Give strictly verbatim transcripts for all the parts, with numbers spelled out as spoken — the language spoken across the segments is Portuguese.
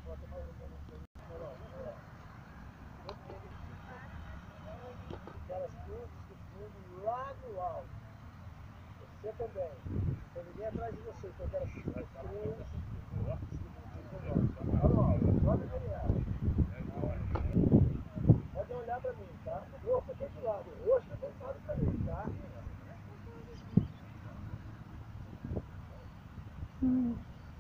Aquelas pontes do fundo lá no alto. Você também. Tem ninguém atrás de você, então aquelas três. Pode ganhar. Pode olhar pra mim, tá? O rosto aqui do lado. O rosto voltado pra mim, tá? Hum.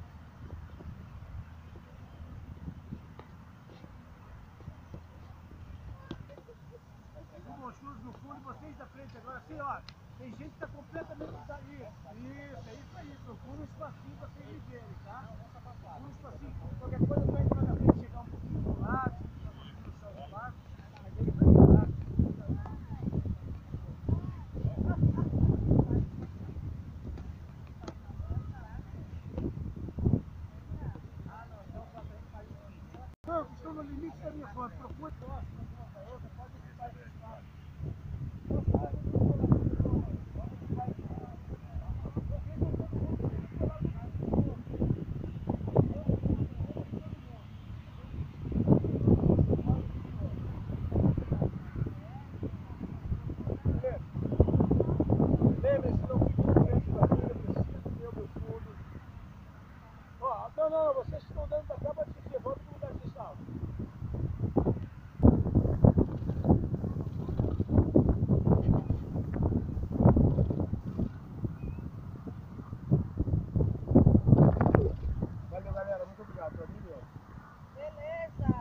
No fundo, vocês da frente agora, assim, ó. Tem gente que tá completamente daí. Isso, é isso aí. Procura um espacinho pra vocês me verem, tá? Procura um espacinho. Qualquer coisa vai pra frente, chegar um pouquinho do lado, um pouquinho no chão do lado, mas ele vai lá. Não, estou no limite da minha foto. Procura. Não, não, vocês estão dando da capa de que volta pro lugar que vocês estavam. Valeu, galera. Muito obrigado. Pra mim, meu. Beleza.